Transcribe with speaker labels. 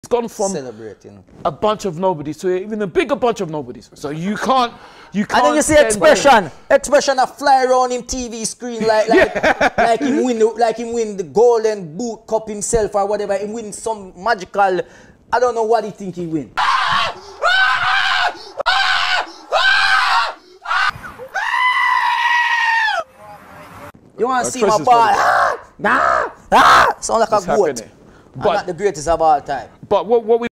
Speaker 1: gone from
Speaker 2: celebrating
Speaker 1: a bunch of nobodies to even a bigger bunch of nobodies. So you can't.
Speaker 2: And then you see expression that fly around him TV screen like him win the golden boot cup himself or whatever. He win some magical. I don't know what he think he win. You want to see my ball? Sound like a goat. But not the greatest of all time.
Speaker 1: But what we